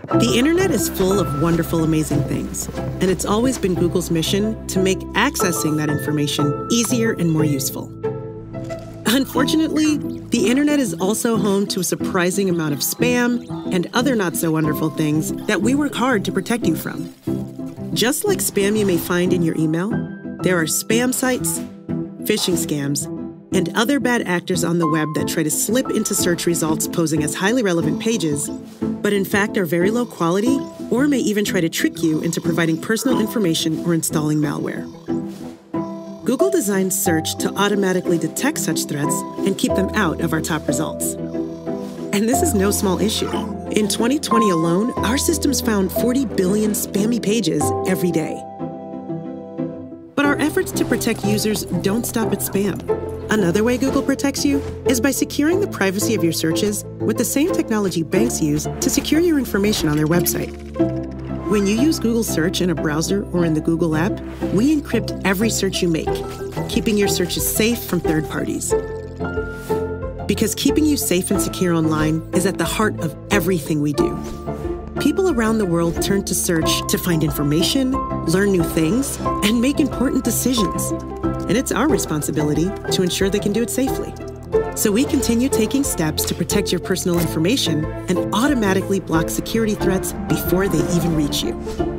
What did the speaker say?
The internet is full of wonderful, amazing things, and it's always been Google's mission to make accessing that information easier and more useful. Unfortunately, the internet is also home to a surprising amount of spam and other not-so-wonderful things that we work hard to protect you from. Just like spam you may find in your email, there are spam sites, phishing scams, and other bad actors on the web that try to slip into search results posing as highly relevant pages, but in fact are very low quality or may even try to trick you into providing personal information or installing malware. Google designed search to automatically detect such threats and keep them out of our top results. And this is no small issue. In 2020 alone, our systems found 40 billion spammy pages every day. But our efforts to protect users don't stop at spam. Another way Google protects you is by securing the privacy of your searches with the same technology banks use to secure your information on their website. When you use Google Search in a browser or in the Google app, we encrypt every search you make, keeping your searches safe from third parties. Because keeping you safe and secure online is at the heart of everything we do. People around the world turn to search to find information, learn new things, and make important decisions. And it's our responsibility to ensure they can do it safely. So we continue taking steps to protect your personal information and automatically block security threats before they even reach you.